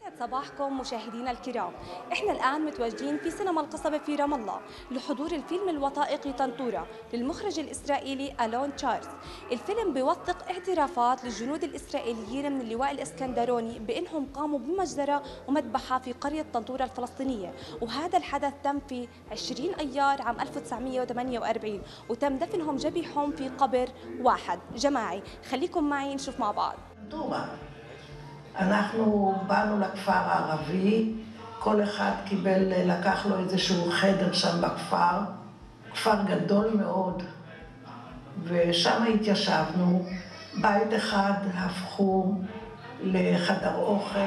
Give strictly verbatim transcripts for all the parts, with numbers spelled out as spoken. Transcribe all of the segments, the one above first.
يسعد صباحكم مشاهدينا الكرام. احنا الان متواجدين في سينما القصبة في رام الله لحضور الفيلم الوثائقي طنطورة للمخرج الاسرائيلي الون تشارلز. الفيلم بيوثق اعترافات للجنود الاسرائيليين من اللواء الاسكندروني بانهم قاموا بمجزرة ومذبحة في قرية طنطورة الفلسطينية، وهذا الحدث تم في عشرين ايار عام ألف وتسعمئة وثمانية وأربعين، وتم دفنهم جبيحهم في قبر واحد جماعي. خليكم معي نشوف مع بعض. אנחנו באנו לכפר הערבי, כל אחד קיבל, לקח לו איזשהו חדר שם בכפר, כפר גדול מאוד, ושם התיישבנו. בית אחד הפכו לחדר אוכל.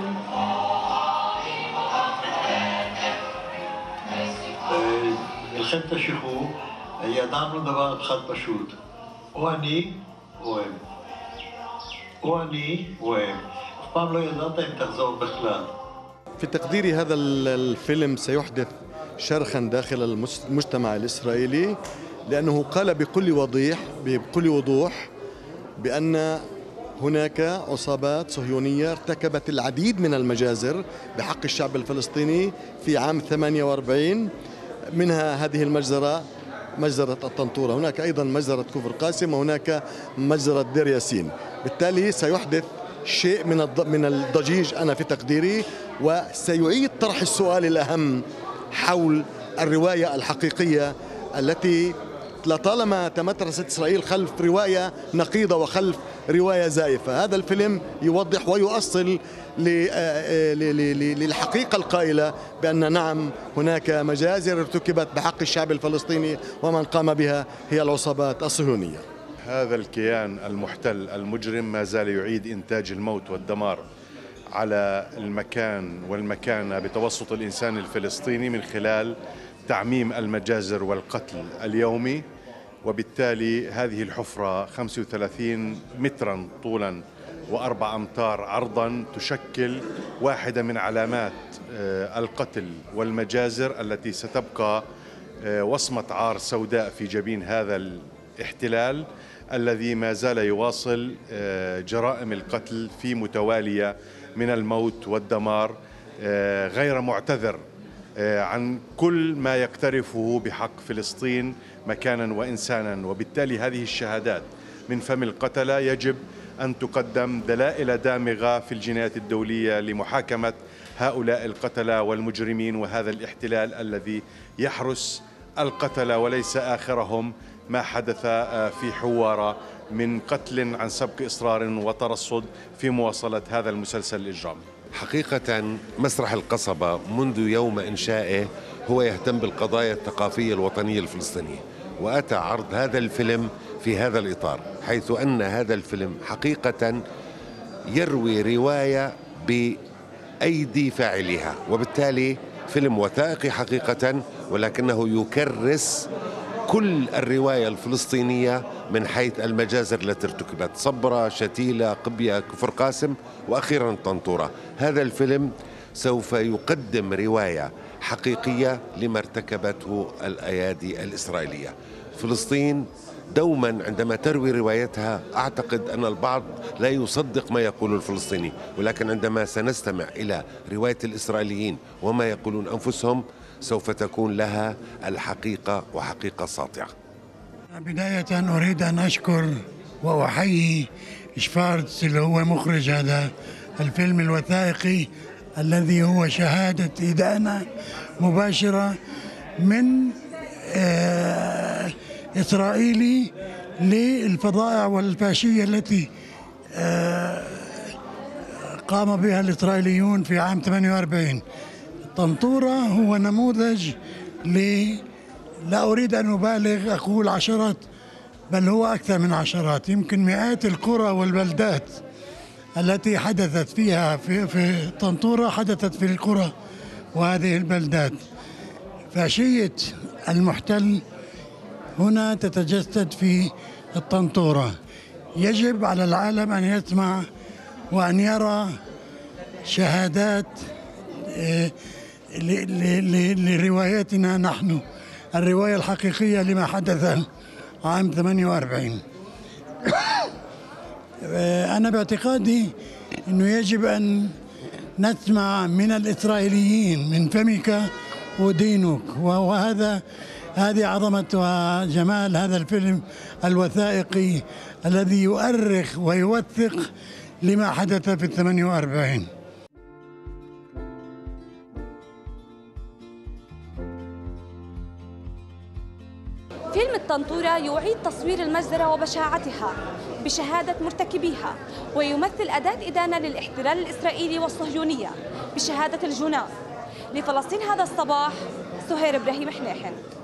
במלחמת השחרור ידענו דבר אחד פשוט, או אני או הם, או אני או הם. פעם לא ידעת אם תחזור בכלל. في تقديري هذا الفيلم سيحدث شرخا داخل المجتمع الإسرائيلي، لأنه قال بكل وضوح بكل وضوح بأن هناك عصابات صهيونية ارتكبت العديد من المجازر بحق الشعب الفلسطيني في عام ثمانية وأربعين، منها هذه المجزرة مجزرة الطنطورة، هناك أيضا مجزرة كفر قاسم، وهناك مجزرة دير ياسين. بالتالي سيحدث شيء من من الضجيج أنا في تقديري، وسيعيد طرح السؤال الأهم حول الرواية الحقيقية التي لطالما تمترست إسرائيل خلف رواية نقيضة وخلف رواية زائفة. هذا الفيلم يوضح ويؤصل للحقيقة القائلة بأن نعم هناك مجازر ارتكبت بحق الشعب الفلسطيني، ومن قام بها هي العصابات الصهيونية. هذا الكيان المحتل المجرم ما زال يعيد إنتاج الموت والدمار على المكان والمكانة بتوسط الإنسان الفلسطيني من خلال تعميم المجازر والقتل اليومي. وبالتالي هذه الحفرة خمسة وثلاثين مترا طولا وأربع أمتار عرضا تشكل واحدة من علامات القتل والمجازر التي ستبقى وصمة عار سوداء في جبين هذا الاحتلال الذي ما زال يواصل جرائم القتل في متوالية من الموت والدمار، غير معتذر عن كل ما يقترفه بحق فلسطين مكانا وإنسانا. وبالتالي هذه الشهادات من فم القتلة يجب أن تقدم دلائل دامغة في الجنايات الدولية لمحاكمة هؤلاء القتلة والمجرمين وهذا الاحتلال الذي يحرس القتلة وليس آخرهم ما حدث في حوارة من قتل عن سبق إصرار وترصد في مواصلة هذا المسلسل الإجرامي. حقيقة مسرح القصبة منذ يوم إنشائه هو يهتم بالقضايا الثقافية الوطنية الفلسطينية، وأتى عرض هذا الفيلم في هذا الإطار، حيث أن هذا الفيلم حقيقة يروي رواية بأيدي فاعلها، وبالتالي فيلم وثائقي حقيقة، ولكنه يكرس كل الرواية الفلسطينية من حيث المجازر التي ارتكبت: صبرا، شتيلة، قبية، كفر قاسم، وأخيرا طنطورة. هذا الفيلم سوف يقدم رواية حقيقية لما ارتكبته الأيادي الإسرائيلية. فلسطين دوما عندما تروي روايتها أعتقد أن البعض لا يصدق ما يقول الفلسطيني، ولكن عندما سنستمع إلى رواية الإسرائيليين وما يقولون أنفسهم سوف تكون لها الحقيقة وحقيقة ساطعة. بداية أريد أن أشكر وأحيي شفارتس اللي هو مخرج هذا الفيلم الوثائقي الذي هو شهادة إدانة مباشرة من آه إسرائيلي للفظائع والفاشية التي آه قام بها الإسرائيليون في عام ثمانية وأربعين. طنطورة هو نموذج ل لا أريد أن أبالغ أقول عشرات، بل هو أكثر من عشرات، يمكن مئات القرى والبلدات التي حدثت فيها في, في طنطورة حدثت في القرى وهذه البلدات. فاشية المحتل هنا تتجسد في الطنطورة. يجب على العالم أن يسمع وأن يرى شهادات لروايتنا نحن، الرواية الحقيقية لما حدث عام ثمانية وأربعين. أنا باعتقادي أنه يجب أن نسمع من الإسرائيليين من فمك ودينك، وهذا هذه عظمة وجمال هذا الفيلم الوثائقي الذي يؤرخ ويوثق لما حدث في الثمانية وأربعين. فيلم الطنطورة يعيد تصوير المجزرة وبشاعتها بشهادة مرتكبيها، ويمثل أداة إدانة للاحتلال الإسرائيلي والصهيونية بشهادة الجناة. لفلسطين هذا الصباح، سهير إبراهيم حناحن.